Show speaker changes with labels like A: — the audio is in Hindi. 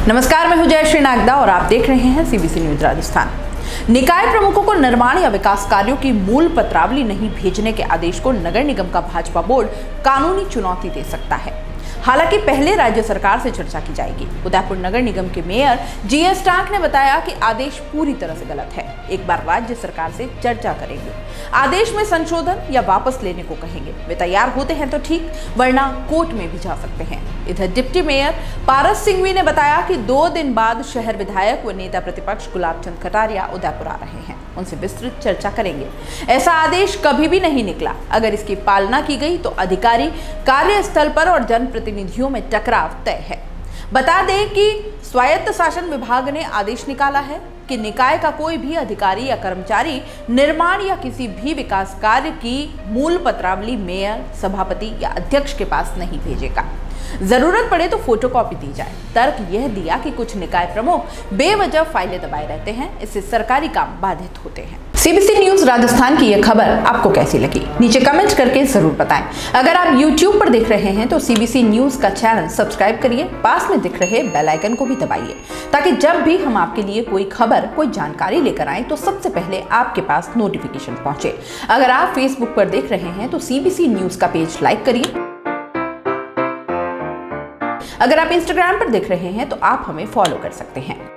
A: नमस्कार, मैं हूं जयश्री नागदा और आप देख रहे हैं सीबीसी न्यूज राजस्थान। निकाय प्रमुखों को निर्माण या विकास कार्यों की मूल पत्रावली नहीं भेजने के आदेश को नगर निगम का भाजपा बोर्ड कानूनी चुनौती दे सकता है। हालांकि पहले राज्य सरकार से चर्चा की जाएगी। उदयपुर नगर निगम के मेयर जीएस टांक ने बताया कि आदेश पूरी तरह से गलत है। एक बार राज्य सरकार से चर्चा करेंगे, आदेश में संशोधन या वापस लेने को कहेंगे। वे तैयार होते हैं तो ठीक, वरना कोर्ट में भी जा सकते हैं। इधर डिप्टी मेयर पारस सिंघवी ने बताया कि 2 दिन बाद शहर विधायक व नेता प्रतिपक्ष गुलाब चंद कटारिया उदयपुर आ रहे हैं, उनसे विस्तृत चर्चा करेंगे। ऐसा आदेश कभी भी नहीं निकला। अगर इसकी पालना की गई तो अधिकारी कार्यस्थल पर और जनप्रतिनिधियों में टकराव तय है। बता दें कि स्वायत्त शासन विभाग ने आदेश निकाला है कि निकाय का कोई भी अधिकारी या कर्मचारी निर्माण या किसी भी विकास कार्य की मूल पत्रावली मेयर, सभापति या अध्यक्ष के पास नहीं भेजेगा। जरूरत पड़े तो फोटोकॉपी दी जाए। तर्क यह दिया कि कुछ निकाय प्रमुख बेवजह फाइलें दबाए रहते हैं, इससे सरकारी काम बाधित होते हैं। सीबीसी न्यूज राजस्थान की यह खबर आपको कैसी लगी, नीचे कमेंट करके जरूर बताएं। अगर आप YouTube पर देख रहे हैं तो सीबीसी न्यूज का चैनल सब्सक्राइब करिए, पास में दिख रहे बेल आइकन को भी दबाइए, ताकि जब भी हम आपके लिए कोई खबर, कोई जानकारी लेकर आए तो सबसे पहले आपके पास नोटिफिकेशन पहुंचे। अगर आप फेसबुक पर देख रहे हैं तो सीबीसी न्यूज का पेज लाइक करिए। अगर आप इंस्टाग्राम पर देख रहे हैं तो आप हमें फॉलो कर सकते हैं।